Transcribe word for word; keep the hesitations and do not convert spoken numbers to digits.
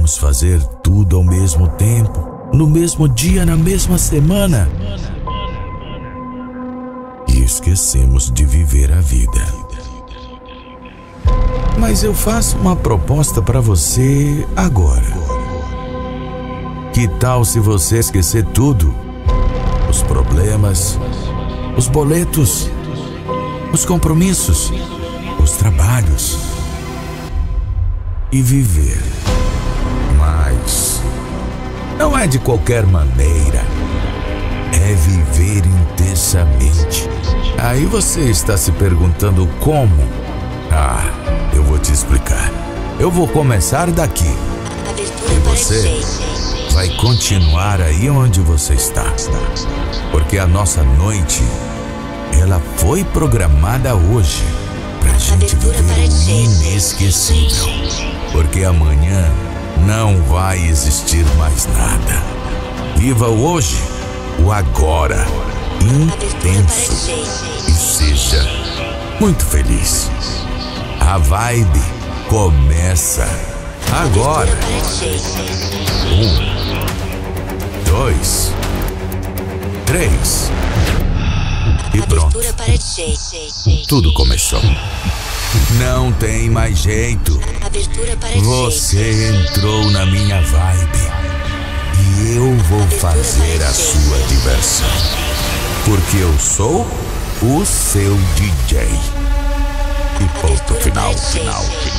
queremos fazer tudo ao mesmo tempo, no mesmo dia, na mesma semana. E esquecemos de viver a vida. Mas eu faço uma proposta para você agora. Que tal se você esquecer tudo? Os problemas, os boletos, os compromissos, os trabalhos. E viver. Mas não é de qualquer maneira. É viver intensamente. Aí você está se perguntando como? Ah, eu vou te explicar. Eu vou começar daqui. E você vai continuar aí onde você está. Porque a nossa noite, ela foi programada hoje pra gente viver o inesquecível. Porque amanhã não vai existir mais nada. Viva o hoje, o agora, intenso, e seja muito feliz. A vibe começa agora. Um, dois, três. E pronto. Tudo começou. Não tem mais jeito. Você entrou na minha vibe. E eu vou fazer a sua diversão. Porque eu sou o seu D J. E ponto final, final, final.